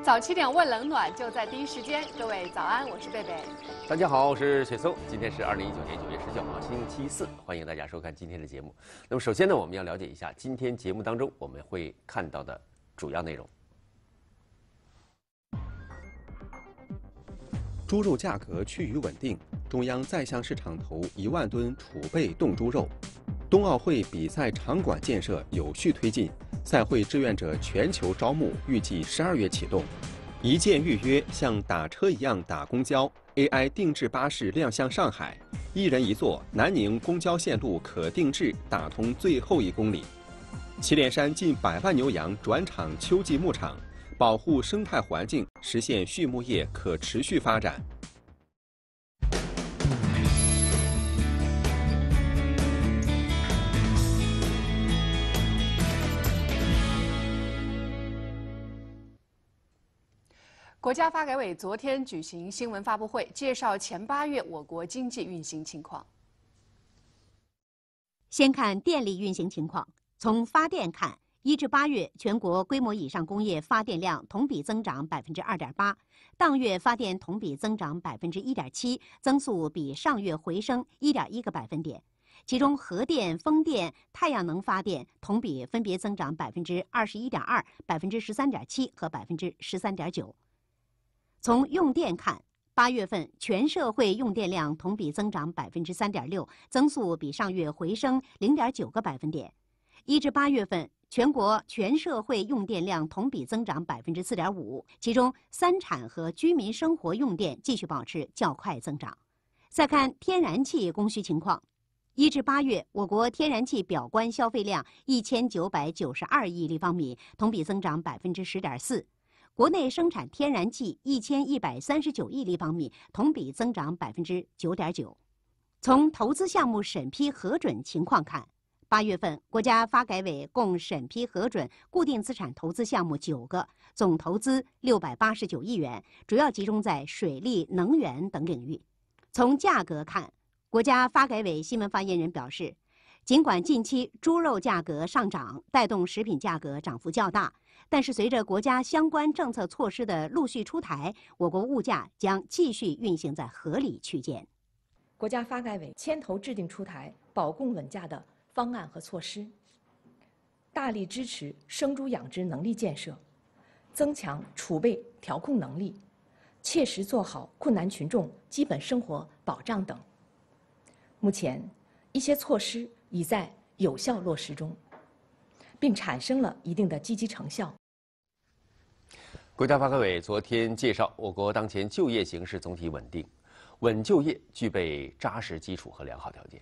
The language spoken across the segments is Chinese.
早7点问冷暖，就在第一时间。各位早安，我是贝贝。 大家好，我是雪松。今天是2019年9月19号，星期四，欢迎大家收看今天的节目。那么首先呢，我们要了解一下今天节目当中我们会看到的主要内容。 猪肉价格趋于稳定，中央再向市场投1万吨储备冻猪肉。冬奥会比赛场馆建设有序推进，赛会志愿者全球招募预计12月启动。一键预约像打车一样打公交 ，AI 定制巴士亮相上海，1人1座，南宁公交线路可定制打通最后1公里。祁连山近100万牛羊转场秋季牧场，保护生态环境，实现畜牧业可持续发展。 国家发改委昨天举行新闻发布会，介绍前8月我国经济运行情况。 先看电力运行情况，从发电看，1至8月全国规模以上工业发电量同比增长2.8%，当月发电同比增长1.7%，增速比上月回升1.1个百分点。其中，核电、风电、太阳能发电同比分别增长21.2%、13.7%和13.9%。从用电看，8月份全社会用电量同比增长3.6%，增速比上月回升0.9个百分点。1至8月份，全国全社会用电量同比增长4.5%，其中3产和居民生活用电继续保持较快增长。再看天然气供需情况，1至8月，我国天然气表观消费量1992亿立方米，同比增长10.4%。国内生产天然气1139亿立方米，同比增长9.9%。从投资项目审批核准情况看，8月份国家发改委共审批核准固定资产投资项目9个，总投资689亿元，主要集中在水利、能源等领域。从价格看，国家发改委新闻发言人表示，尽管近期猪肉价格上涨，带动食品价格涨幅较大，但是随着国家相关政策措施的陆续出台，我国物价将继续运行在合理区间。 国家发改委牵头制定出台保供稳价的方案和措施，大力支持生猪养殖能力建设，增强储备调控能力，切实做好困难群众基本生活保障等。目前，一些措施已在有效落实中，并产生了一定的积极成效。 国家发改委昨天介绍，我国当前就业形势总体稳定，稳就业具备扎实基础和良好条件。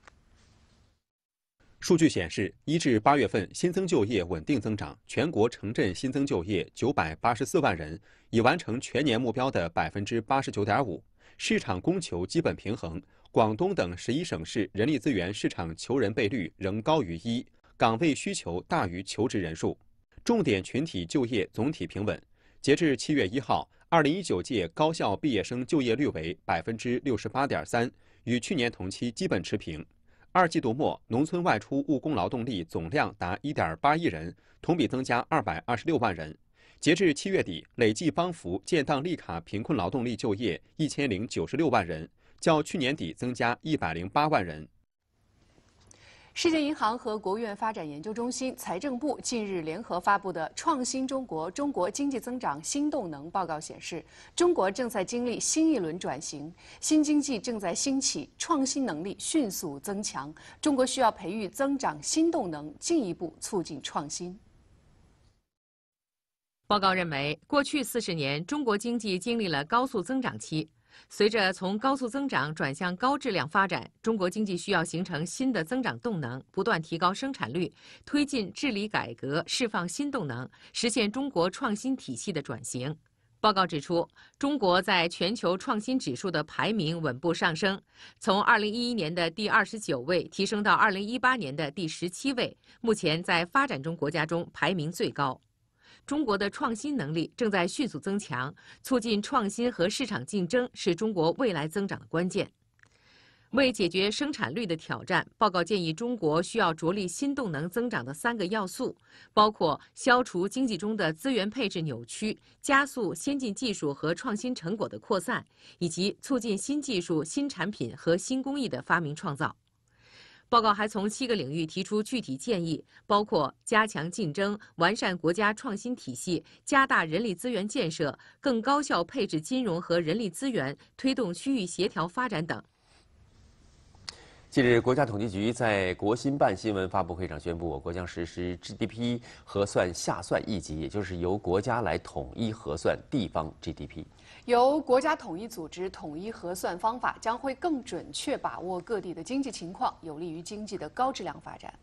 数据显示，1至8月份新增就业稳定增长，全国城镇新增就业984万人，已完成全年目标的89.5%，市场供求基本平衡。广东等11省市人力资源市场求人倍率仍高于1，岗位需求大于求职人数，重点群体就业总体平稳。截至7月1号，2019届高校毕业生就业率为68.3%，与去年同期基本持平。2季度末，农村外出务工劳动力总量达1.8亿人，同比增加226万人。截至7月底，累计帮扶建档立卡贫困劳动力就业1096万人，较去年底增加108万人。 世界银行和国务院发展研究中心、财政部近日联合发布的《创新中国：中国经济增长新动能》报告显示，中国正在经历新一轮转型，新经济正在兴起，创新能力迅速增强。中国需要培育增长新动能，进一步促进创新。 报告认为，过去40年，中国经济经历了高速增长期。随着从高速增长转向高质量发展，中国经济需要形成新的增长动能，不断提高生产率，推进治理改革，释放新动能，实现中国创新体系的转型。报告指出，中国在全球创新指数的排名稳步上升，从2011年的第29位提升到2018年的第17位，目前在发展中国家中排名最高。中国的创新能力正在迅速增强，促进创新和市场竞争是中国未来增长的关键。 为解决生产率的挑战，报告建议中国需要着力新动能增长的3个要素，包括消除经济中的资源配置扭曲，加速先进技术和创新成果的扩散，以及促进新技术、新产品和新工艺的发明创造。报告还从7个领域提出具体建议，包括加强竞争、完善国家创新体系、加大人力资源建设、更高效配置金融和人力资源、推动区域协调发展等。 近日，国家统计局在国新办新闻发布会上宣布，我国将实施 GDP 核算下算一级，也就是由国家来统一核算地方 GDP。 由国家统一组织统一核算方法，将会更准确把握各地的经济情况，有利于经济的高质量发展。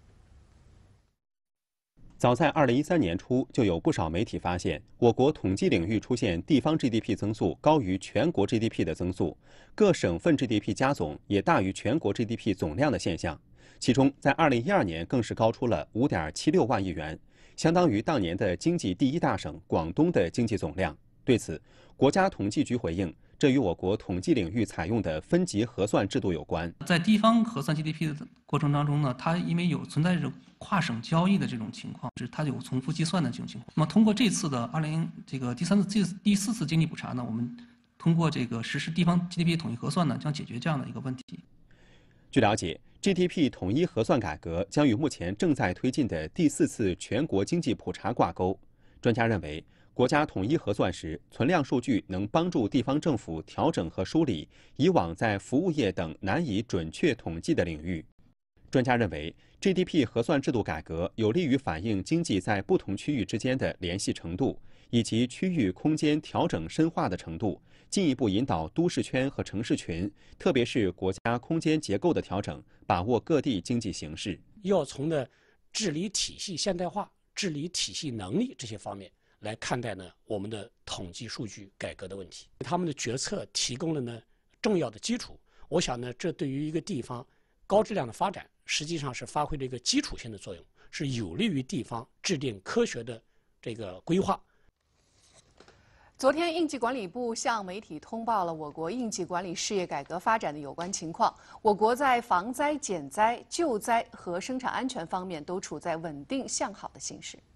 早在2013年初，就有不少媒体发现，我国统计领域出现地方 GDP 增速高于全国 GDP 的增速，各省份 GDP 加总也大于全国 GDP 总量的现象。其中，在2012年更是高出了5.76万亿元，相当于当年的经济第1大省广东的经济总量。对此，国家统计局回应，这与我国统计领域采用的分级核算制度有关。 在地方核算 GDP 的过程当中呢，它因为存在着跨省交易的这种情况，它有重复计算的这种情况。那么通过这次的第4次经济普查呢，我们通过实施地方 GDP 统一核算呢，将解决这样的一个问题。 据了解 ，GDP 统一核算改革将与目前正在推进的第4次全国经济普查挂钩。专家认为，国家统一核算时，存量数据能帮助地方政府调整和梳理以往在服务业等难以准确统计的领域。专家认为 ，GDP 核算制度改革有利于反映经济在不同区域之间的联系程度，以及区域空间调整深化的程度，进一步引导都市圈和城市群，特别是国家空间结构的调整，把握各地经济形势。 要从的治理体系现代化、治理体系能力这些方面来看待呢我们的统计数据改革的问题，他们的决策提供了呢重要的基础。我想呢，这对于一个地方高质量的发展，实际上是发挥了一个基础性的作用，是有利于地方制定科学的这个规划。 昨天，应急管理部向媒体通报了我国应急管理事业改革发展的有关情况。我国在防灾、减灾、救灾和生产安全方面都处在稳定向好的形势。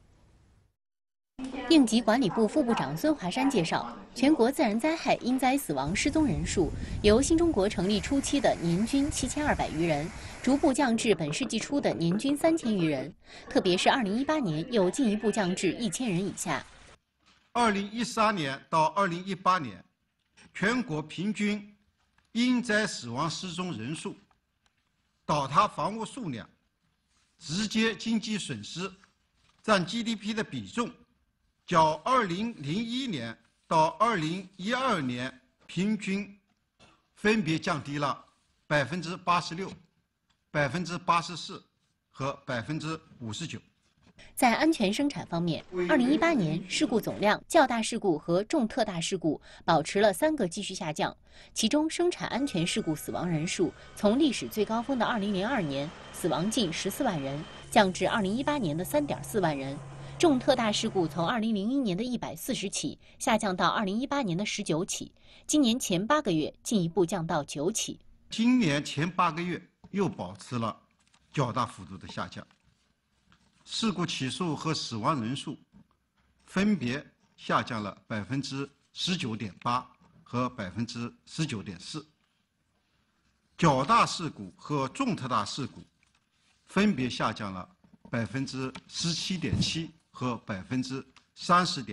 应急管理部副部长孙华山介绍，全国自然灾害因灾死亡失踪人数由新中国成立初期的年均7200余人，逐步降至本世纪初的年均3000余人，特别是2018年又进一步降至1000人以下。 2013年到2018年，全国平均因灾死亡失踪人数、倒塌房屋数量、直接经济损失占 GDP 的比重，较2001年到2012年平均分别降低了86%、84%和59%。 在安全生产方面，2018年事故总量、较大事故和重特大事故保持了3个继续下降，其中生产安全事故死亡人数从历史最高峰的2002年死亡近14万人，降至2018年的3.4万人。重特大事故从2001年的140起下降到2018年的19起，今年前8个月进一步降到9起。 今年前8个月又保持了较大幅度的下降，事故起诉和死亡人数分别下降了19.8%和19.4%，较大事故和重特大事故分别下降了17.7%和30.8%。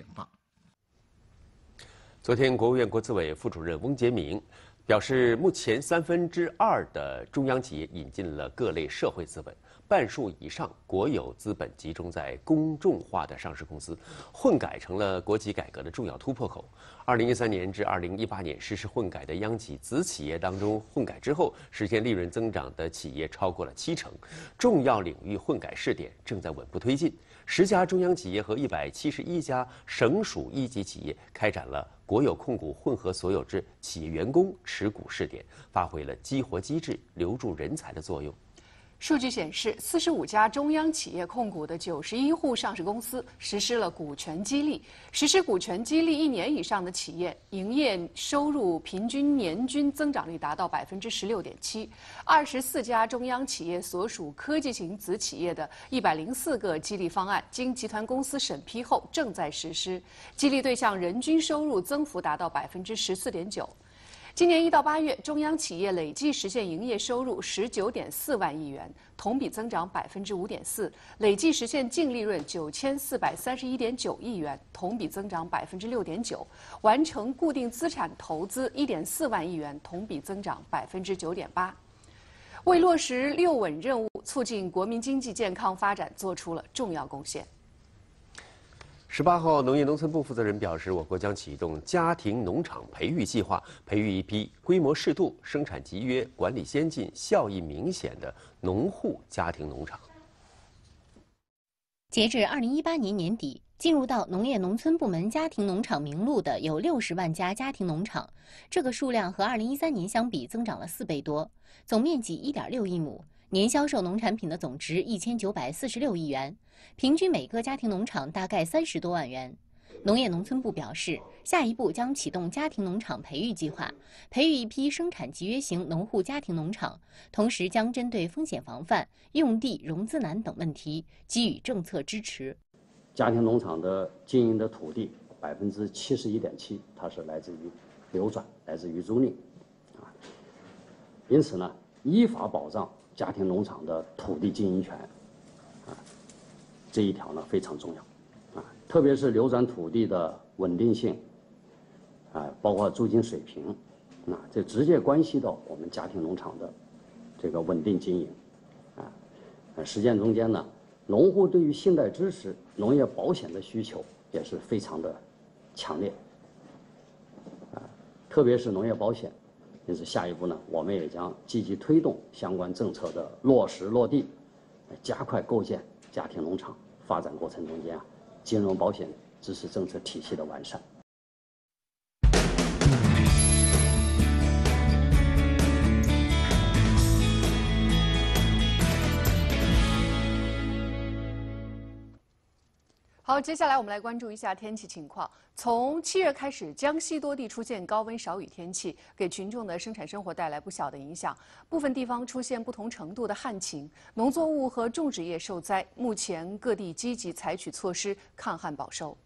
昨天，国务院国资委副主任翁杰明表示，目前2/3的中央企业引进了各类社会资本，半数以上国有资本集中在公众化的上市公司，混改成了国企改革的重要突破口。2013年至2018年实施混改的央企子企业当中，混改之后实现利润增长的企业超过了70%，重要领域混改试点正在稳步推进。10家中央企业和171家省属一级企业开展了国有控股混合所有制企业员工持股试点，发挥了激活机制、留住人才的作用。 数据显示，45家中央企业控股的91户上市公司实施了股权激励。实施股权激励1年以上的企业，营业收入平均年均增长率达到16.7%。24家中央企业所属科技型子企业的104个激励方案，经集团公司审批后正在实施，激励对象人均收入增幅达到14.9%。今年1到8月，中央企业累计实现营业收入19.4万亿元，同比增长5.4%；累计实现净利润9431.9亿元，同比增长6.9%；完成固定资产投资1.4万亿元，同比增长9.8%。为落实6稳任务，促进国民经济健康发展，做出了重要贡献。 18号，农业农村部负责人表示，我国将启动家庭农场培育计划，培育一批规模适度、生产集约、管理先进、效益明显的农户家庭农场。 截至2018年年底，进入到农业农村部门家庭农场名录的有60万家家庭农场，这个数量和2013年相比增长了4倍多，总面积1.6亿亩，年销售农产品的总值1946亿元。平均每个家庭农场大概30多万元。农业农村部表示，下一步将启动家庭农场培育计划，培育一批生产集约型农户家庭农场，同时将针对风险防范、用地融资难等问题给予政策支持。 家庭农场的经营的土地71.7%，它是来自于流转，来自于租赁，因此呢，依法保障家庭农场的土地经营权，这一条呢非常重要，特别是流转土地的稳定性，包括租金水平，这直接关系到我们家庭农场的这个稳定经营，实践中间呢，农户对于信贷支持、农业保险的需求也是非常的强烈，特别是农业保险，因此下一步呢，我们也将积极推动相关政策的落实落地，加快构建家庭农场发展过程中间金融保险支持政策体系的完善。 好，接下来我们来关注一下天气情况。从7月开始，江西多地出现高温少雨天气，给群众的生产生活带来不小的影响。部分地方出现不同程度的旱情，农作物和种植业受灾。目前各地积极采取措施抗旱保收。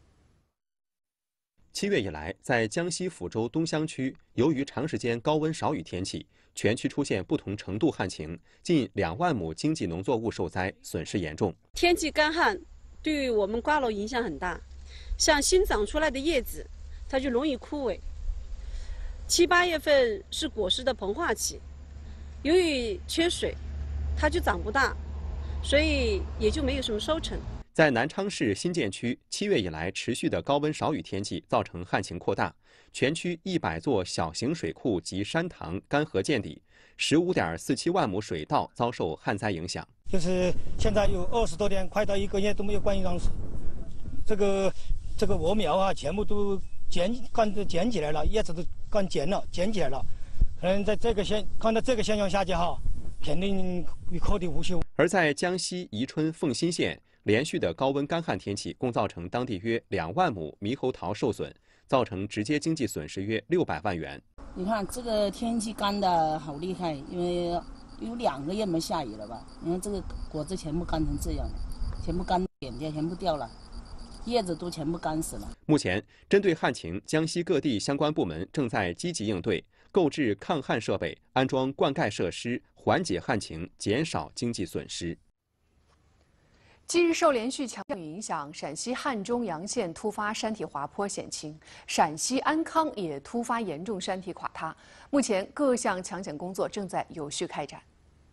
7月以来，在江西抚州东乡区，由于长时间高温少雨天气，全区出现不同程度旱情，近2万亩经济农作物受灾，损失严重。 天气干旱对于我们瓜农影响很大，像新长出来的叶子，它就容易枯萎。7、8月份是果实的膨化期，由于缺水，它就长不大，所以也就没有什么收成。 在南昌市新建区，7月以来持续的高温少雨天气造成旱情扩大，全区100座小型水库及山塘干涸见底，15.47万亩水稻遭受旱灾影响。 就是现在有20多天，快到1个月都没有灌溉粮食，这个禾苗全部都捡起来了，叶子都干捡起来了，可能在看到这个现象下去肯定会颗粒无收。 而在江西宜春凤新县，连续的高温干旱天气共造成当地约2万亩猕猴桃受损，造成直接经济损失约600万元。 你看这个天气干的好厉害，因为有2个月没下雨了吧？你看这个果子全部干成这样了，全部干扁掉，全部掉了，叶子都全部干死了。 目前，针对旱情，江西各地相关部门正在积极应对，购置抗旱设备，安装灌溉设施，缓解旱情，减少经济损失。 近日受连续强降雨影响，陕西汉中洋县突发山体滑坡险情，陕西安康也突发严重山体垮塌。目前各项抢险工作正在有序开展。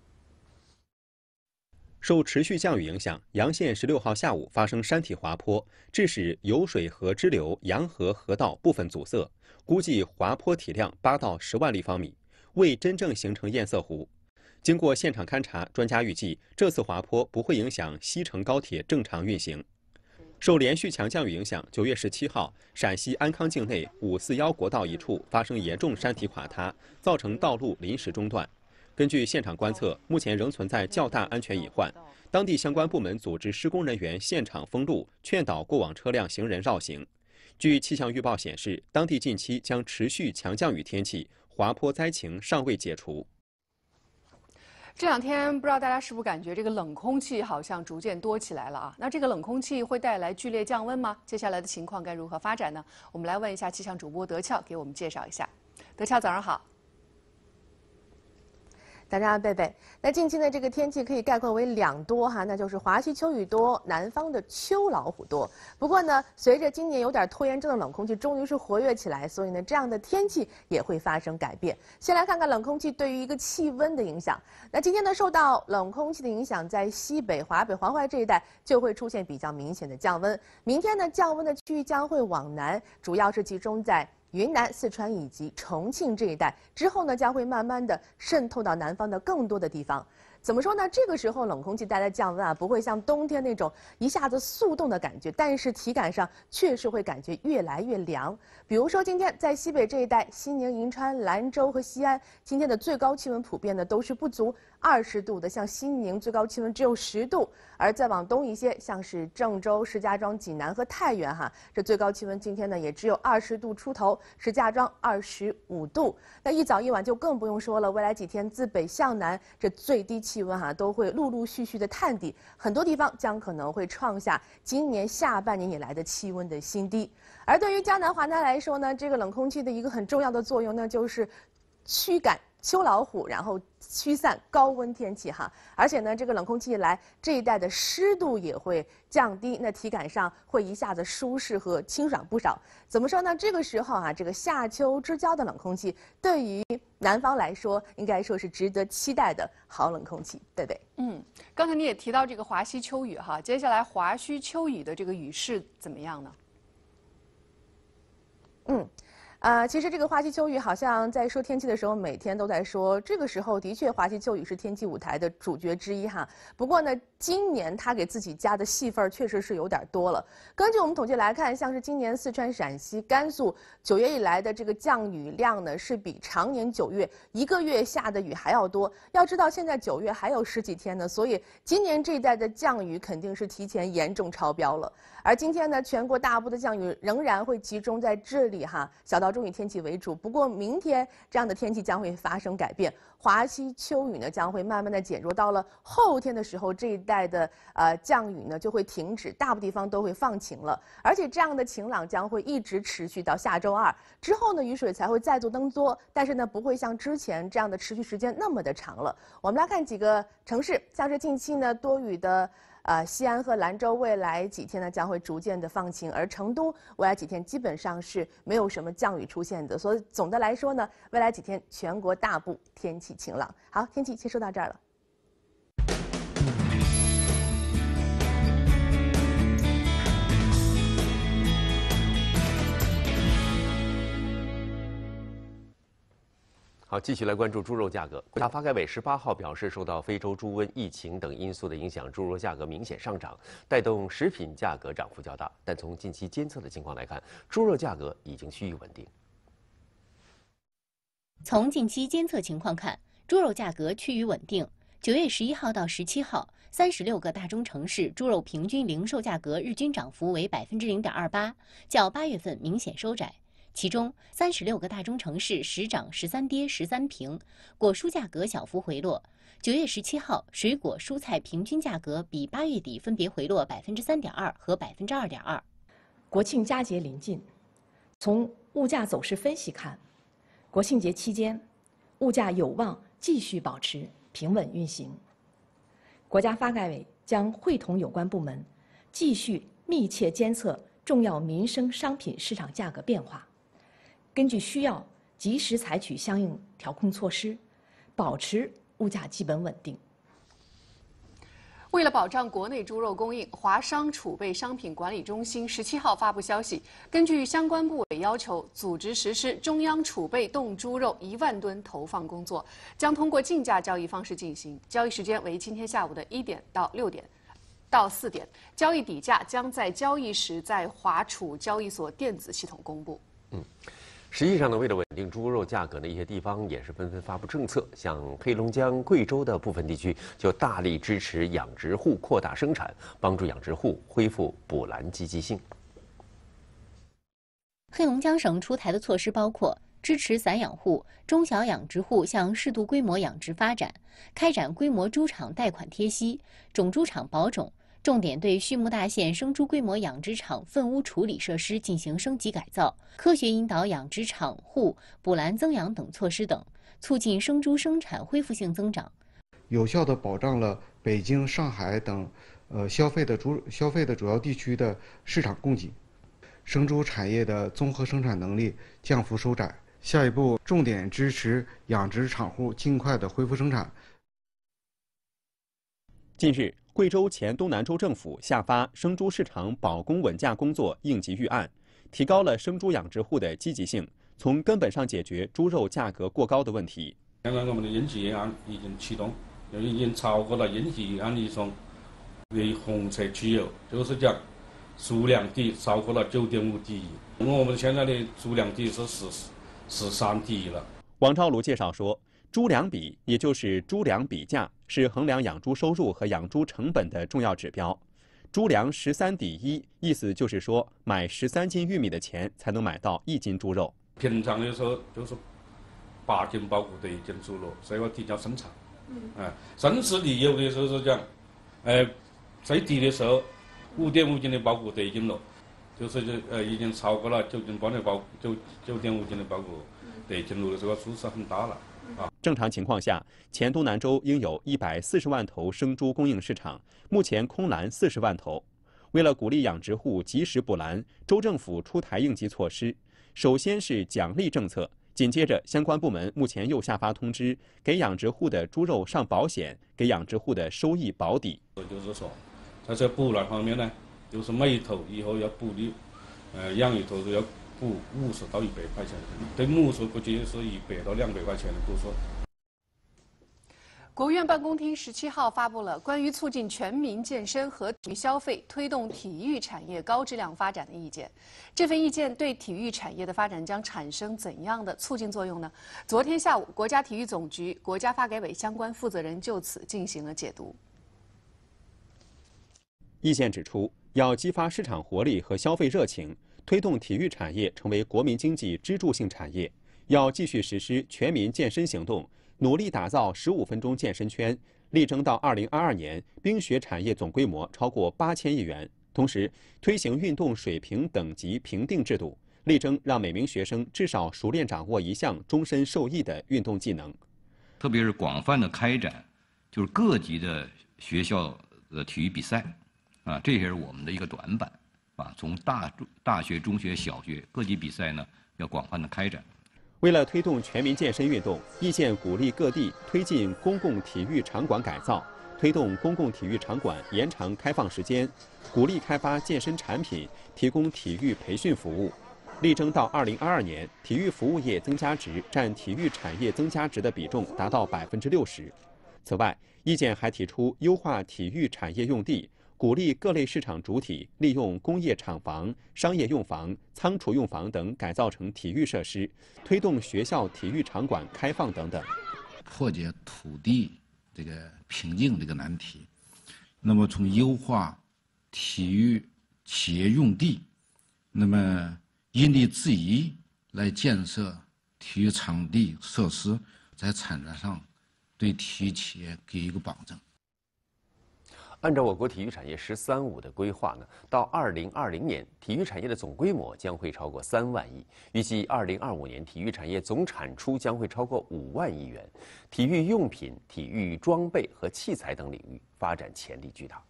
受持续降雨影响，洋县16号下午发生山体滑坡，致使酉水河支流洋河河道部分阻塞，估计滑坡体量8到10万立方米，未真正形成堰塞湖。经过现场勘查，专家预计这次滑坡不会影响西成高铁正常运行。受连续强降雨影响，9月17号，陕西安康境内541国道一处发生严重山体垮塌，造成道路临时中断。 根据现场观测，目前仍存在较大安全隐患。当地相关部门组织施工人员现场封路，劝导过往车辆行人绕行。据气象预报显示，当地近期将持续强降雨天气，滑坡灾情尚未解除。 这两天不知道大家是不是感觉这个冷空气好像逐渐多起来了啊？那这个冷空气会带来剧烈降温吗？接下来的情况该如何发展呢？我们来问一下气象主播德俏，给我们介绍一下。德俏，早上好。 大家好，贝贝。那近期呢，这个天气可以概括为两多哈，那就是华西秋雨多，南方的秋老虎多。不过呢，随着今年有点拖延症的冷空气终于是活跃起来，所以呢，这样的天气也会发生改变。先来看看冷空气对于一个气温的影响。那今天呢，受到冷空气的影响，在西北、华北、黄淮这一带就会出现比较明显的降温。明天呢，降温的区域将会往南，主要是集中在云南、四川以及重庆这一带，之后呢将会慢慢的渗透到南方的更多的地方。怎么说呢？这个时候冷空气带来降温啊，不会像冬天那种一下子速冻的感觉，但是体感上确实会感觉越来越凉。比如说今天在西北这一带，西宁、银川、兰州和西安，今天的最高气温普遍呢都是不足20度的，像西宁最高气温只有10度，而再往东一些，像是郑州、石家庄、济南和太原哈，这最高气温今天呢也只有20度出头，石家庄25度。那一早一晚就更不用说了，未来几天自北向南，这最低气温哈都会陆陆续续的探底，很多地方将可能会创下今年下半年以来的气温的新低。而对于江南、华南来说呢，这个冷空气的一个很重要的作用呢，就是驱赶秋老虎，然后驱散高温天气哈。而且呢，这个冷空气一来，这一带的湿度也会降低，那体感上会一下子舒适和清爽不少。怎么说呢？这个时候啊，这个夏秋之交的冷空气，对于南方来说，应该说是值得期待的好冷空气。贝贝， 刚才你也提到这个华西秋雨哈，接下来华西秋雨的这个雨势怎么样呢？ 其实这个华西秋雨好像在说天气的时候，每天都在说。这个时候的确，华西秋雨是天气舞台的主角之一哈。不过呢，今年他给自己加的戏份确实是有点多了。根据我们统计来看，像是今年四川、陕西、甘肃9月以来的这个降雨量呢，是比常年9月一个月下的雨还要多。要知道现在9月还有10几天呢，所以今年这一带的降雨肯定是提前严重超标了。而今天呢，全国大部的降雨仍然会集中在这里哈，小到中雨天气为主。不过明天这样的天气将会发生改变，华西秋雨呢将会慢慢的减弱，到了后天的时候，这一带的降雨呢就会停止，大部地方都会放晴了。而且这样的晴朗将会一直持续到下周2之后呢，雨水才会再度增多，但是呢不会像之前这样的持续时间那么的长了。我们来看几个城市，像是近期呢多雨的西安和兰州未来几天呢将会逐渐的放晴，而成都未来几天基本上是没有什么降雨出现的，所以总的来说呢，未来几天全国大部天气晴朗。好，天气先说到这儿了。 好，继续来关注猪肉价格。国家发改委18号表示，受到非洲猪瘟疫情等因素的影响，猪肉价格明显上涨，带动食品价格涨幅较大。但从近期监测的情况来看，猪肉价格已经趋于稳定。 从近期监测情况看，猪肉价格趋于稳定。9月11号到17号，36个大中城市猪肉平均零售价格日均涨幅为0.28%，较8月份明显收窄。其中36个大中城市10涨13跌13平，果蔬价格小幅回落。9月17号，水果蔬菜平均价格比8月底分别回落3.2%和2.2%。 国庆佳节临近，从物价走势分析看，国庆节期间，物价有望继续保持平稳运行。国家发改委将会同有关部门，继续密切监测重要民生商品市场价格变化。根据需要，及时采取相应调控措施，保持物价基本稳定。 为了保障国内猪肉供应，华商储备商品管理中心17号发布消息，根据相关部委要求，组织实施中央储备冻猪肉1万吨投放工作，将通过竞价交易方式进行，交易时间为今天下午的1点到6点。到4点，交易底价将在交易时在华储交易所电子系统公布。 实际上呢，为了稳定猪肉价格呢，一些地方也是纷纷发布政策，像黑龙江、贵州的部分地区就大力支持养殖户扩大生产，帮助养殖户恢复捕栏积极性。 黑龙江省出台的措施包括支持散养户、中小养殖户向适度规模养殖发展，开展规模猪场贷款贴息、种猪场保种，重点对畜牧大县生猪规模养殖场粪污处理设施进行升级改造，科学引导养殖场户捕栏增养等措施等，促进生猪生产恢复性增长， 有效地保障了北京、上海等消费的主要地区的市场供给，生猪产业的综合生产能力降幅收窄。下一步重点支持养殖场户尽快的恢复生产。 近日，贵州黔东南州政府下发生猪市场保供稳价工作应急预案，提高了生猪养殖户的积极性，从根本上解决猪肉价格过高的问题。 现在我们的应急预案已经启动，已经超过了应急预案里中为红色区有，就是讲数量低超过了9.5第一。我们现在的数量低是13第一了。 王昭庐介绍说，猪粮比也就是猪粮比价，是衡量养猪收入和养猪成本的重要指标。猪粮13抵1，意思就是说，买13斤玉米的钱才能买到1斤猪肉。 平常的时候就是8斤包谷的1斤猪肉，所以我提高生产。甚至你有的时候是讲，最低的时候5.5斤的包谷得1斤肉。就是已经超过了9斤半的9.5斤的包谷得1斤肉的这个数是很大了啊。 正常情况下，黔东南州应有140万头生猪供应市场，目前空栏40万头。为了鼓励养殖户及时捕栏，州政府出台应急措施，首先是奖励政策，紧接着相关部门目前又下发通知，给养殖户的猪肉上保险，给养殖户的收益保底。 就是说，在这捕栏方面呢，就是每一头以后要捕的，养一头都要捕50到100块钱，对母数估计是100到200块钱的捕数。 国务院办公厅17号发布了关于促进全民健身和体育消费、推动体育产业高质量发展的意见。这份意见对体育产业的发展将产生怎样的促进作用呢？昨天下午，国家体育总局、国家发改委相关负责人就此进行了解读。 意见指出，要激发市场活力和消费热情，推动体育产业成为国民经济支柱性产业，要继续实施全民健身行动，努力打造15分钟健身圈，力争到2022年冰雪产业总规模超过8000亿元。同时，推行运动水平等级评定制度，力争让每名学生至少熟练掌握一项终身受益的运动技能。 特别是广泛的开展，就是各级的学校的体育比赛。这也是我们的一个短板，从大学、中学、小学各级比赛呢，要广泛的开展。 为了推动全民健身运动，意见鼓励各地推进公共体育场馆改造，推动公共体育场馆延长开放时间，鼓励开发健身产品，提供体育培训服务，力争到2022年，体育服务业增加值占体育产业增加值的比重达到60%。此外，意见还提出优化体育产业用地，鼓励各类市场主体利用工业厂房、商业用房、仓储用房等改造成体育设施，推动学校体育场馆开放等等， 破解土地这个瓶颈这个难题。那么从优化体育企业用地，那么因地制宜来建设体育场地设施，在产权上对体育企业给一个保证。 按照我国体育产业“十三五”的规划呢，到2020年，体育产业的总规模将会超过3万亿。预计2025年，体育产业总产出将会超过5万亿元。体育用品、体育装备和器材等领域发展潜力巨大。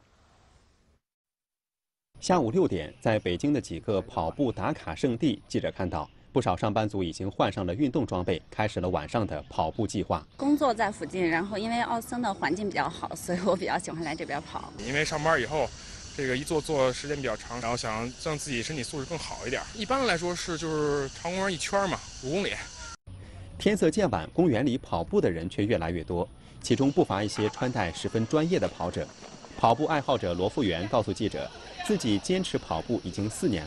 下午6点，在北京的几个跑步打卡圣地，记者看到不少上班族已经换上了运动装备，开始了晚上的跑步计划。 工作在附近，然后因为奥森的环境比较好，所以我比较喜欢来这边跑。 因为上班以后，这个一坐时间比较长，然后想让自己身体素质更好一点。一般来说就是长公园1圈嘛，5公里。 天色渐晚，公园里跑步的人却越来越多，其中不乏一些穿戴十分专业的跑者。跑步爱好者罗富元告诉记者，自己坚持跑步已经4年了。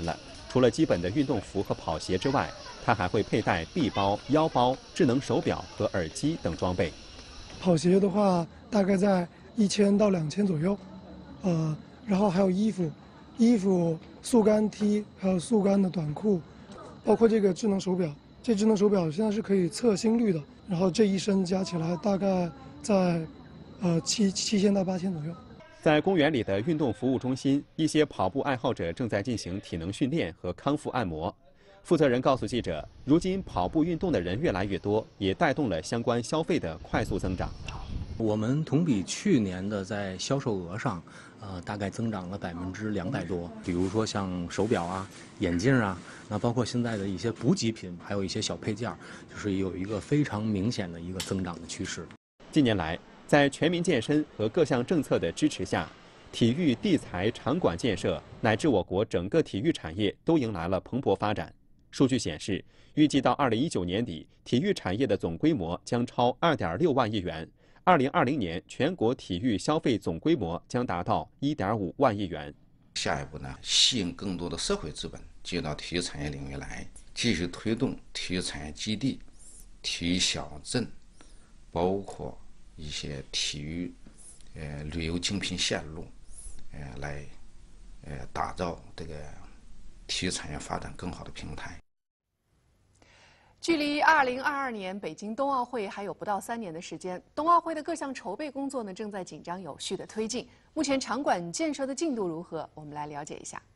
除了基本的运动服和跑鞋之外，他还会佩戴臂包、腰包、智能手表和耳机等装备。 跑鞋的话，大概在1000到2000左右，然后还有衣服、速干 T， 还有速干的短裤，包括这个智能手表。这智能手表现在是可以测心率的，然后这一身加起来大概在7000到8000左右。 在公园里的运动服务中心，一些跑步爱好者正在进行体能训练和康复按摩。负责人告诉记者，如今跑步运动的人越来越多，也带动了相关消费的快速增长。 我们同比去年的在销售额上，大概增长了200%多。比如说像手表啊、眼镜啊，那包括现在的一些补给品，还有一些小配件，就是有一个非常明显的一个增长的趋势。 近年来，在全民健身和各项政策的支持下，体育地材场馆建设乃至我国整个体育产业都迎来了蓬勃发展。数据显示，预计到2019年底，体育产业的总规模将超2.6万亿元。2020年，全国体育消费总规模将达到1.5万亿元。 下一步呢，吸引更多的社会资本进入到体育产业领域来，继续推动体育产业基地、体育小镇，包括一些体育旅游精品线路，来打造这个体育产业发展更好的平台。 距离2022年北京冬奥会还有不到3年的时间，冬奥会的各项筹备工作呢正在紧张有序的推进。目前场馆建设的进度如何？我们来了解一下。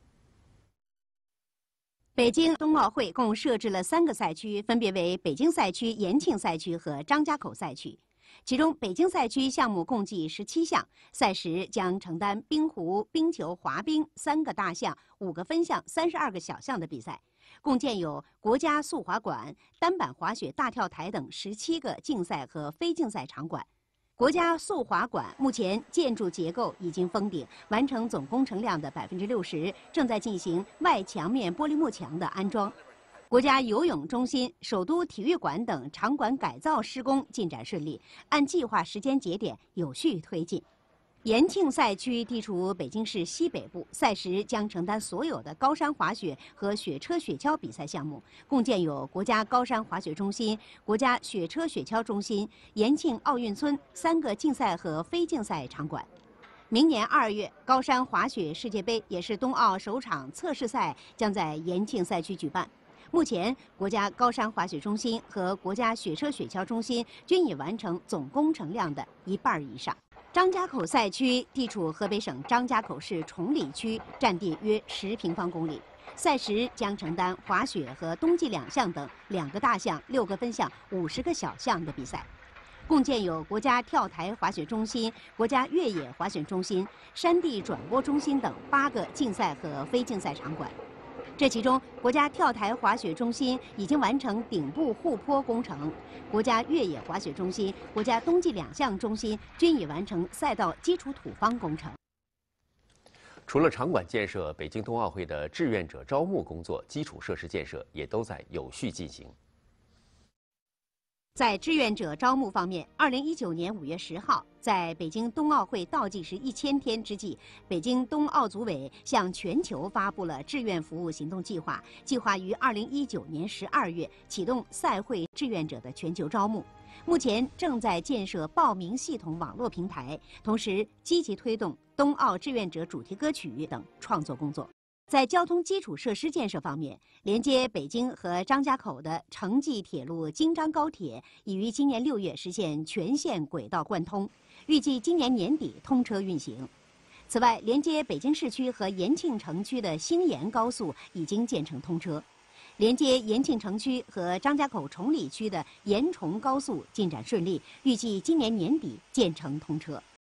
北京冬奥会共设置了3个赛区，分别为北京赛区、延庆赛区和张家口赛区。其中，北京赛区项目共计17项，赛时将承担冰壶、冰球、滑冰3个大项、5个分项、32个小项的比赛。共建有国家速滑馆、单板滑雪大跳台等17个竞赛和非竞赛场馆。国家速滑馆目前建筑结构已经封顶，完成总工程量的60%，正在进行外墙面玻璃幕墙的安装。国家游泳中心、首都体育馆等场馆改造施工进展顺利，按计划时间节点有序推进。延庆赛区地处北京市西北部，赛时将承担所有的高山滑雪和雪车雪橇比赛项目，共建有国家高山滑雪中心、国家雪车雪橇中心、延庆奥运村3个竞赛和非竞赛场馆。明年2月，高山滑雪世界杯也是冬奥首场测试赛将在延庆赛区举办。目前，国家高山滑雪中心和国家雪车雪橇中心均已完成总工程量的1半以上。张家口赛区地处河北省张家口市崇礼区，占地约10平方公里。赛时将承担滑雪和冬季2项等2个大项、6个分项、50个小项的比赛。共建有国家跳台滑雪中心、国家越野滑雪中心、山地转播中心等8个竞赛和非竞赛场馆。这其中，国家跳台滑雪中心已经完成顶部护坡工程，国家越野滑雪中心、国家冬季2项中心均已完成赛道基础土方工程。 除了场馆建设，北京冬奥会的志愿者招募工作、基础设施建设也都在有序进行。 在志愿者招募方面，2019年5月10号，在北京冬奥会倒计时1000天之际，北京冬奥组委向全球发布了志愿服务行动计划，计划于2019年12月启动赛会志愿者的全球招募。目前正在建设报名系统网络平台，同时积极推动冬奥志愿者主题歌曲等创作工作。在交通基础设施建设方面，连接北京和张家口的城际铁路京张高铁已于今年6月实现全线轨道贯通，预计今年年底通车运行。此外，连接北京市区和延庆城区的兴延高速已经建成通车，连接延庆城区和张家口崇礼区的延崇高速进展顺利，预计今年年底建成通车。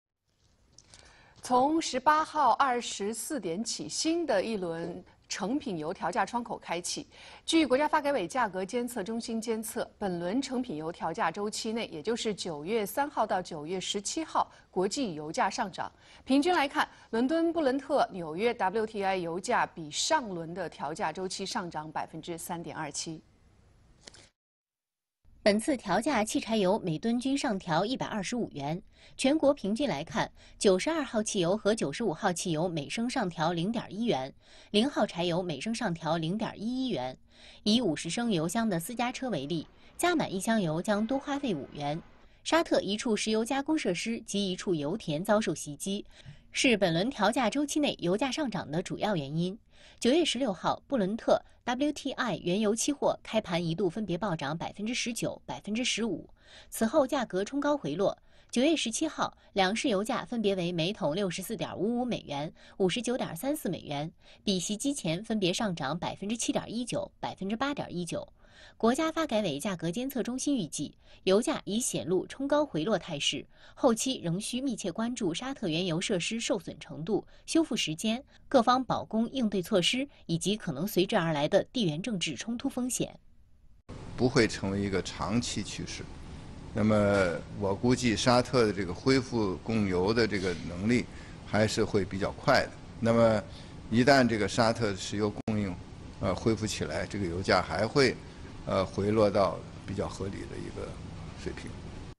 从18号24点起，新的一轮成品油调价窗口开启。据国家发改委价格监测中心监测，本轮成品油调价周期内，也就是9月3号到9月17号，国际油价上涨。平均来看，伦敦布伦特、纽约 WTI 油价比上轮的调价周期上涨3.27%。 本次调价汽柴油每吨均上调125元，全国平均来看，92号汽油和95号汽油每升上调0.1元，0号柴油每升上调0.11元。以50升油箱的私家车为例，加满1箱油将多花费5元。沙特一处石油加工设施及一处油田遭受袭击，是本轮调价周期内油价上涨的主要原因。9月16号，布伦特 WTI 原油期货开盘一度分别暴涨19%、15%，此后价格冲高回落。9月17号，两市油价分别为每桶64.55美元、59.34美元，比袭击前分别上涨7.19%、8.19%。国家发改委价格监测中心预计，油价已显露冲高回落态势，后期仍需密切关注沙特原油设施受损程度、修复时间、各方保供应对措施以及可能随之而来的地缘政治冲突风险。 不会成为一个长期趋势。那么我估计沙特的这个恢复供油的这个能力还是会比较快的。那么一旦这个沙特石油供应恢复起来，这个油价还会回落到比较合理的一个水平。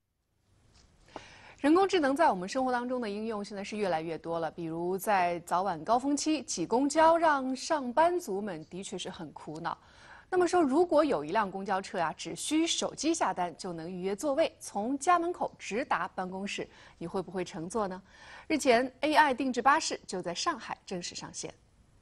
人工智能在我们生活当中的应用现在是越来越多了，比如在早晚高峰期挤公交，让上班族们的确是很苦恼。那么说，如果有一辆公交车只需手机下单就能预约座位，从家门口直达办公室，你会不会乘坐呢？日前 ，AI 定制巴士就在上海正式上线。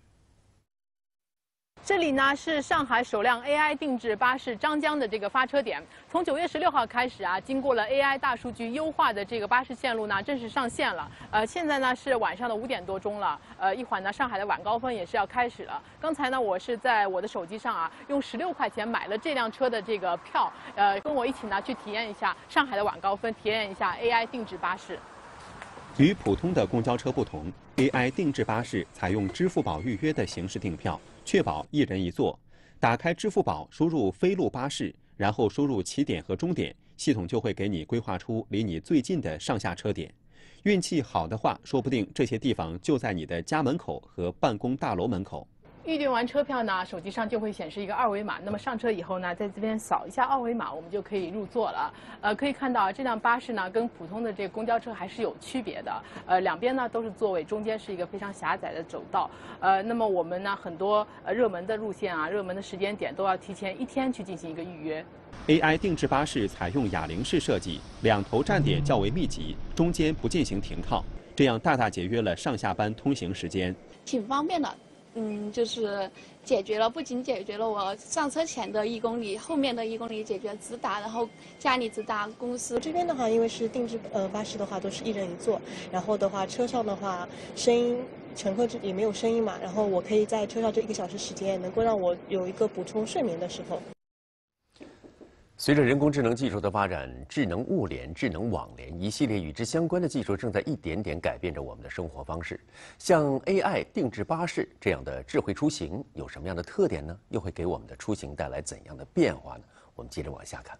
这里呢是上海首辆 AI 定制巴士张江的这个发车点。从9月16号开始经过了 AI 大数据优化的这个巴士线路呢正式上线了。现在呢是晚上的5点多钟了。一会儿呢上海的晚高峰也是要开始了。刚才呢我是在我的手机上用16块钱买了这辆车的这个票，跟我一起呢去体验一下上海的晚高峰，体验一下 AI 定制巴士。 与普通的公交车不同 ，AI 定制巴士采用支付宝预约的形式订票，确保一人一座。打开支付宝，输入飞路巴士，然后输入起点和终点，系统就会给你规划出离你最近的上下车点。运气好的话，说不定这些地方就在你的家门口和办公大楼门口。 预订完车票呢，手机上就会显示一个二维码。那么上车以后呢，在这边扫一下二维码，我们就可以入座了。可以看到这辆巴士呢，跟普通的这个公交车还是有区别的。两边呢都是座位，中间是一个非常狭窄的走道。那么我们呢，很多热门的路线热门的时间点都要提前1天去进行一个预约。 AI 定制巴士采用哑铃式设计，两头站点较为密集，中间不进行停靠，这样大大节约了上下班通行时间， 挺方便的。就是不仅解决了我上车前的1公里，后面的1公里解决直达，然后家里直达公司。 这边的话，因为是定制巴士的话，都是1人1座，然后的话车上的话声音。乘客也没有声音嘛，然后我可以在车上这1个小时时间，能够让我有一个补充睡眠的时候。 随着人工智能技术的发展，智能物联、智能网联一系列与之相关的技术正在一点点改变着我们的生活方式。像 AI 定制巴士这样的智慧出行有什么样的特点呢？又会给我们的出行带来怎样的变化呢？我们接着往下看。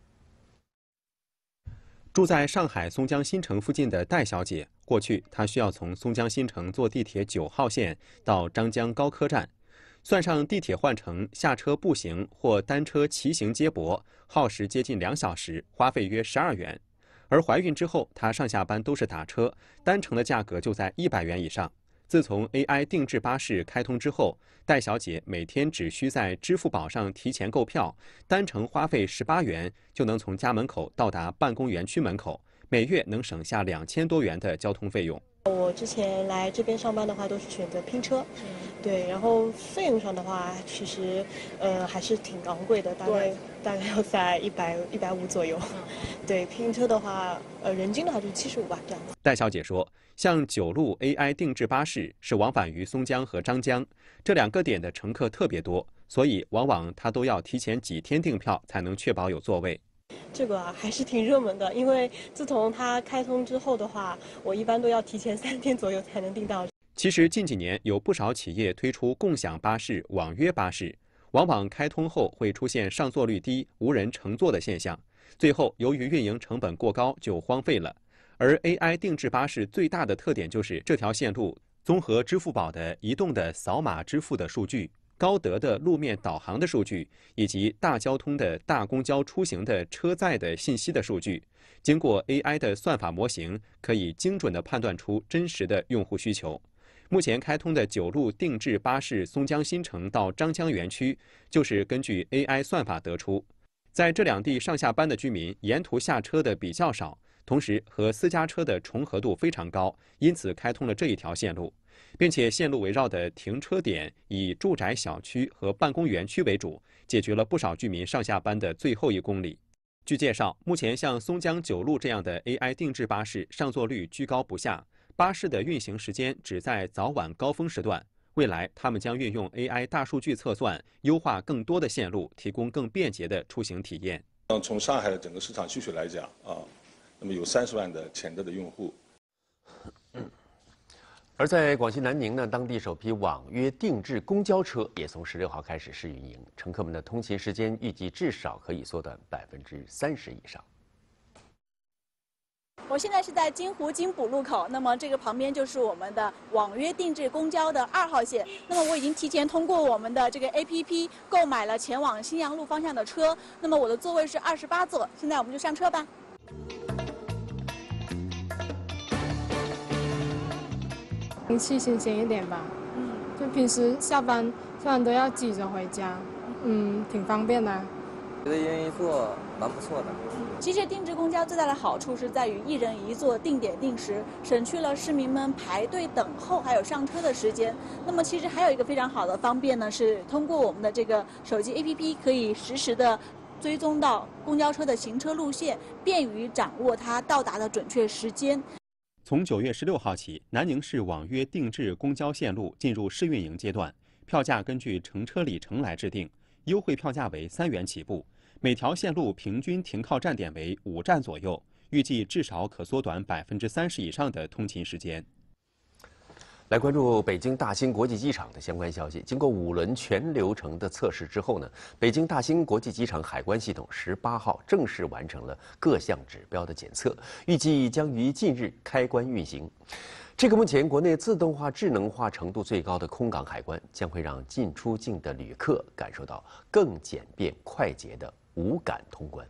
住在上海松江新城附近的戴小姐，过去她需要从松江新城坐地铁9号线到张江高科站，算上地铁换乘、下车步行或单车骑行接驳，耗时接近2小时，花费约12元。而怀孕之后，她上下班都是打车，单程的价格就在100元以上。自从 AI 定制巴士开通之后，戴小姐每天只需在支付宝上提前购票，单程花费18元就能从家门口到达办公园区门口，每月能省下2000多元的交通费用。 我之前来这边上班的话，都是选择拼车，对，然后费用上的话，其实还是挺昂贵的，大概要在150左右。对，拼车的话，人均的话就是75吧，这样子。 戴小姐说，像9路 AI 定制巴士是往返于松江和张江这2个点的乘客特别多，所以往往她都要提前几天订票才能确保有座位。 这个还是挺热门的，因为自从它开通之后的话，我一般都要提前3天左右才能订到。 其实近几年有不少企业推出共享巴士、网约巴士，往往开通后会出现上座率低、无人乘坐的现象，最后由于运营成本过高就荒废了。而 AI 定制巴士最大的特点就是这条线路综合支付宝的移动的扫码支付的数据， 高德的路面导航的数据，以及大交通的大公交出行的车载的信息的数据。经过 AI 的算法模型，可以精准地判断出真实的用户需求。目前开通的9路定制巴士松江新城到张江园区，就是根据 AI 算法得出。在这两地上下班的居民沿途下车的比较少，同时和私家车的重合度非常高，因此开通了这一条线路，并且线路围绕的停车点以住宅小区和办公园区为主，解决了不少居民上下班的最后1公里。据介绍，目前像松江9路这样的 AI 定制巴士上座率居高不下，巴士的运行时间只在早晚高峰时段。未来，他们将运用 AI 大数据测算，优化更多的线路，提供更便捷的出行体验。 从上海的整个市场需求来讲啊，那么有30万的潜在的用户。 而在广西南宁呢，当地首批网约定制公交车也从16号开始试运营，乘客们的通勤时间预计至少可以缩短30%以上。 我现在是在金湖金浦路口，那么这个旁边就是我们的网约定制公交的2号线。那么我已经提前通过我们的这个 APP 购买了前往新阳路方向的车，那么我的座位是28座。现在我们就上车吧。 天气新鲜一点吧，就平时下班都要挤着回家，挺方便的。 觉得1人1座蛮不错的。 其实定制公交最大的好处是在于1人1座，定点定时，省去了市民们排队等候还有上车的时间。那么其实还有一个非常好的方便呢，是通过我们的这个手机 APP 可以实时的追踪到公交车的行车路线，便于掌握它到达的准确时间。 从9月16号起，南宁市网约定制公交线路进入试运营阶段，票价根据乘车里程来制定，优惠票价为3元起步。每条线路平均停靠站点为5站左右，预计至少可缩短30%以上的通勤时间。 来关注北京大兴国际机场的相关消息。经过5轮全流程的测试之后呢，北京大兴国际机场海关系统18号正式完成了各项指标的检测，预计将于近日开关运行。这个目前国内自动化、智能化程度最高的空港海关，将会让进出境的旅客感受到更简便快捷的无感通关。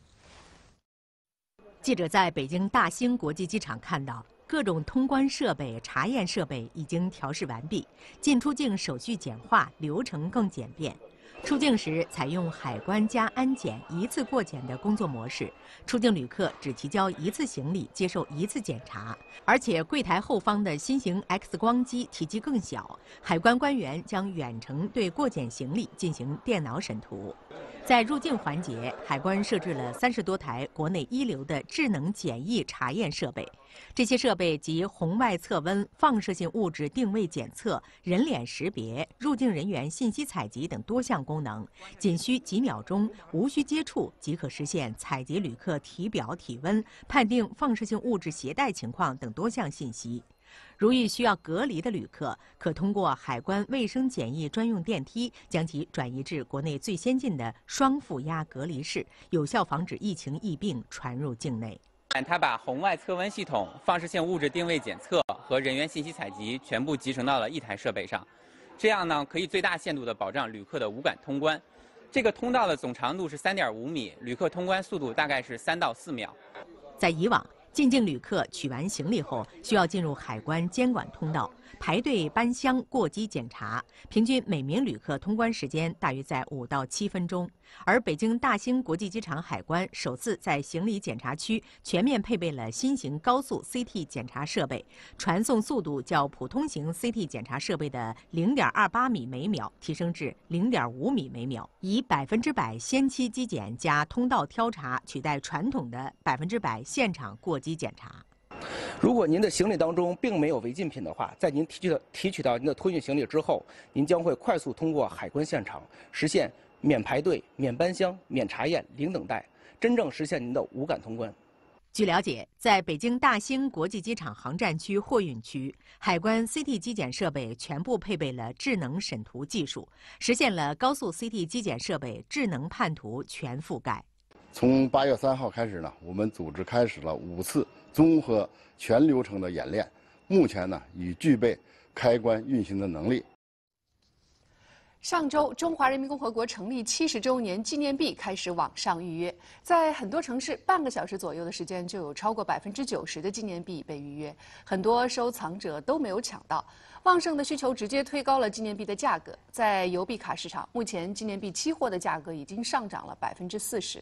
记者在北京大兴国际机场看到，各种通关设备、查验设备已经调试完毕，进出境手续简化，流程更简便。出境时采用海关加安检一次过检的工作模式，出境旅客只提交1次行李，接受1次检查。而且柜台后方的新型 X 光机体积更小，海关官员将远程对过检行李进行电脑审图。在入境环节，海关设置了30多台国内一流的智能检疫查验设备。这些设备集红外测温、放射性物质定位检测、人脸识别、入境人员信息采集等多项功能，仅需几秒钟，无需接触即可实现采集旅客体表体温、判定放射性物质携带情况等多项信息。如遇需要隔离的旅客，可通过海关卫生检疫专用电梯将其转移至国内最先进的双负压隔离室，有效防止疫情疫病传入境内。 它把红外测温系统、放射性物质定位检测和人员信息采集全部集成到了一台设备上，这样呢可以最大限度地保障旅客的无感通关。这个通道的总长度是3.5米，旅客通关速度大概是3到4秒。 在以往，进境旅客取完行李后，需要进入海关监管通道，排队搬箱过机检查，平均每名旅客通关时间大约在5到7分钟。而北京大兴国际机场海关首次在行李检查区全面配备了新型高速 CT 检查设备，传送速度较普通型 CT 检查设备的0.28米每秒提升至0.5米每秒，以100%先期机检加通道挑查取代传统的100%现场过机检查。 如果您的行李当中并没有违禁品的话，在您提取到您的托运行李之后，您将会快速通过海关现场，实现免排队、免搬箱、免查验、零等待，真正实现您的无感通关。 据了解，在北京大兴国际机场航站区货运区，海关 CT 机检设备全部配备了智能审图技术，实现了高速 CT 机检设备智能判图全覆盖。 从8月3号开始呢，我们组织开始了5次综合全流程的演练，目前呢已具备开关运行的能力。 上周，中华人民共和国成立70周年纪念币开始网上预约，在很多城市，半个小时左右的时间就有超过90%的纪念币被预约，很多收藏者都没有抢到。旺盛的需求直接推高了纪念币的价格。在邮币卡市场，目前纪念币期货的价格已经上涨了40%。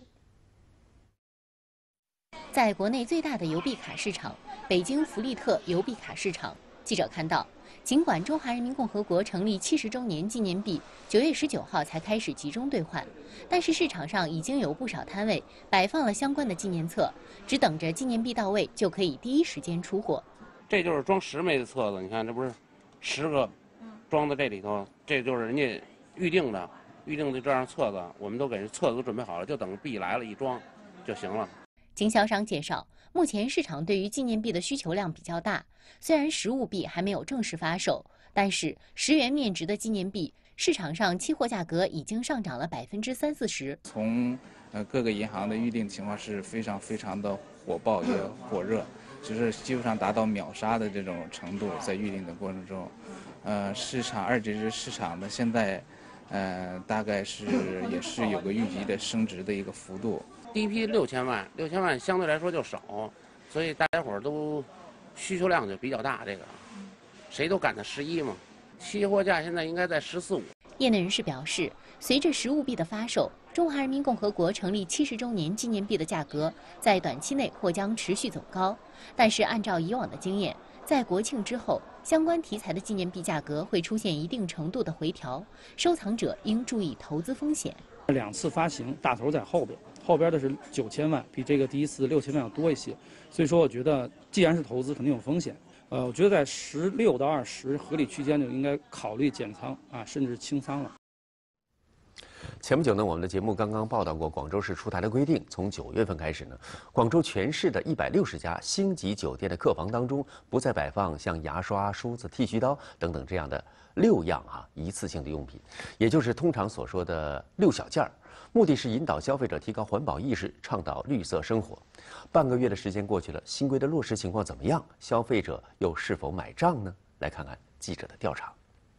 在国内最大的邮币卡市场——北京福利特邮币卡市场，记者看到。 尽管中华人民共和国成立70周年纪念币9月19号才开始集中兑换，但是市场上已经有不少摊位摆放了相关的纪念册，只等着纪念币到位就可以第一时间出货。 这就是装10枚的册子，你看这不是10个装在这里头，这就是人家预定的这样册子，我们都给册子都准备好了，就等币来了一装就行了。 经销商介绍，目前市场对于纪念币的需求量比较大。 虽然实物币还没有正式发售，但是10元面值的纪念币市场上期货价格已经上涨了30%-40%。 从各个银行的预定情况是非常的火爆也火热，就是基本上达到秒杀的这种程度，在预定的过程中，市场二级市场的现在，大概也是有个预计的升值的一个幅度。 第一批6000万相对来说就少，所以大家伙儿都。 需求量就比较大，这个谁都赶到11嘛，期货价现在应该在14、15。 业内人士表示，随着实物币的发售，中华人民共和国成立70周年纪念币的价格在短期内或将持续走高。但是按照以往的经验，在国庆之后，相关题材的纪念币价格会出现一定程度的回调，收藏者应注意投资风险。 2次发行，大头在后边。 后边的是9000万，比这个第一次6000万要多一些，所以说我觉得既然是投资，肯定有风险。我觉得在16到20合理区间就应该考虑减仓啊，甚至清仓了。 前不久呢，我们的节目刚刚报道过，广州市出台了规定，从9月份开始呢，广州全市的160家星级酒店的客房当中不再摆放像牙刷、梳子、剃须刀等等这样的6样一次性的用品，也就是通常所说的6小件儿。 目的是引导消费者提高环保意识，倡导绿色生活。半个月的时间过去了，新规的落实情况怎么样？消费者又是否买账呢？来看看记者的调查。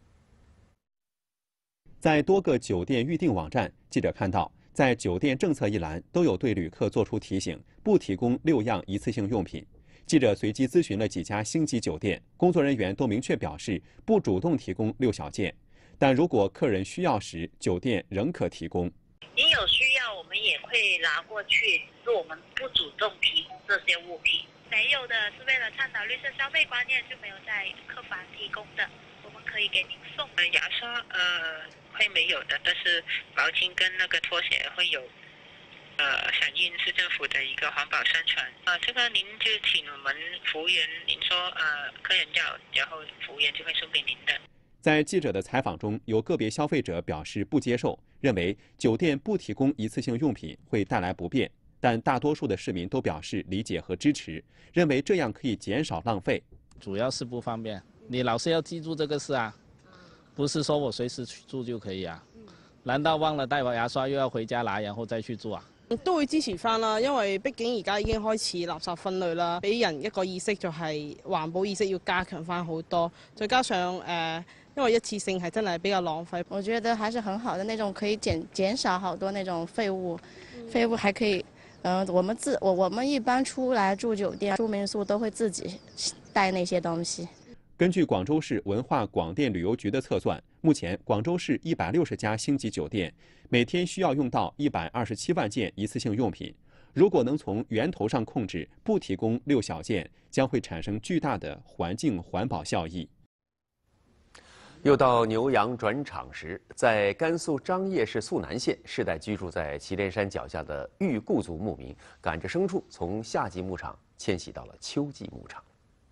在多个酒店预订网站，记者看到，在酒店政策一栏都有对旅客作出提醒，不提供6样一次性用品。记者随机咨询了几家星级酒店，工作人员都明确表示不主动提供6小件，但如果客人需要时，酒店仍可提供。 您有需要，我们也会拿过去，是我们不主动提供这些物品。没有的是为了倡导绿色消费观念，就没有在客房提供的，我们可以给您送。 牙刷会没有的，但是毛巾跟那个拖鞋会有。响应市政府的一个环保宣传。这个您就请我们服务员，您说客人要，然后服务员就会送给您的。 在记者的采访中，有个别消费者表示不接受，认为酒店不提供一次性用品会带来不便。但大多数的市民都表示理解和支持，认为这样可以减少浪费。 主要是不方便，你老是要记住这个事啊，不是說我隨時去做就可以啊？難道忘了帶把牙刷又要回家拿，然後再去做啊？ 都會支持翻啦，因為畢竟而家已經開始垃圾分類啦，俾人一個意識就係環保意識要加強翻好多，再加上因為一次性係真係比較浪費。 我覺得還是很好的那種，可以減少好多那種廢物，廢物還可以，我們一般出來住酒店、住民宿都會自己帶那些東西。 根據廣州市文化廣電旅遊局的測算，目前廣州市160家星級酒店每天需要用到127萬件一次性用品。如果能從源頭上控制，不提供6小件，將會產生巨大的環境環保效益。 又到牛羊轉場時，在甘肅張掖市肅南縣，世代居住在祁連山腳下的裕固族牧民，趕着牲畜從夏季牧場遷徙到了秋季牧場。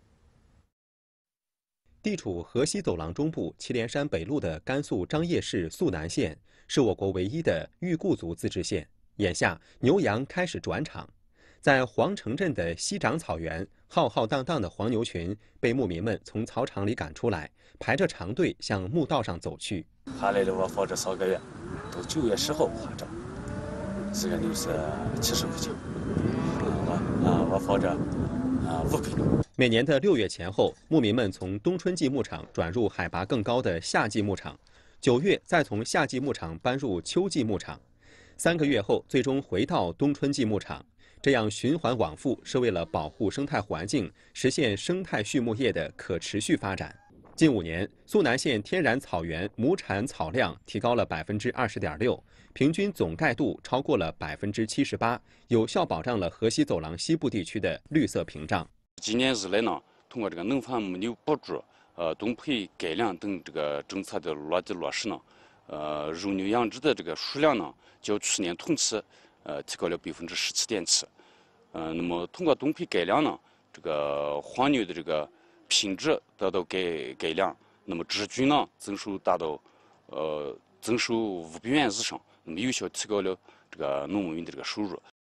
地處河西走廊中部祁連山北麓的甘肅張掖市肅南縣，是我國唯一的裕固族自治縣。眼下，牛羊開始轉場，在黃城鎮的西長草原，浩浩蕩蕩的黃牛群被牧民們從草場裡趕出來，排着長隊向牧道上走去。 下來的我放這3個月，到9月10號下着，這個牛是70塊錢，我放着5匹。 每年的6月前後，牧民們從冬春季牧場轉入海拔更高的夏季牧場。 9月再从夏季牧场搬入秋季牧场，3个月后最终回到冬春季牧场。这样循环往复是为了保护生态环境，实现生态畜牧业的可持续发展。近5年，肃南县天然草原亩产草量提高了20.6%，平均总盖度超过了78%，有效保障了河西走廊西部地区的绿色屏障。 几年以来呢，通过这个农放牧牛补助、冬培改良等这个政策的落地落实呢，肉牛养殖的这个数量呢，较去年同期提高了17.7%。那么通过冬培改良呢，这个黄牛的这个品质得到改良，那么直均呢增收达到增收500元以上，那么有效提高了这个农牧民的这个收入。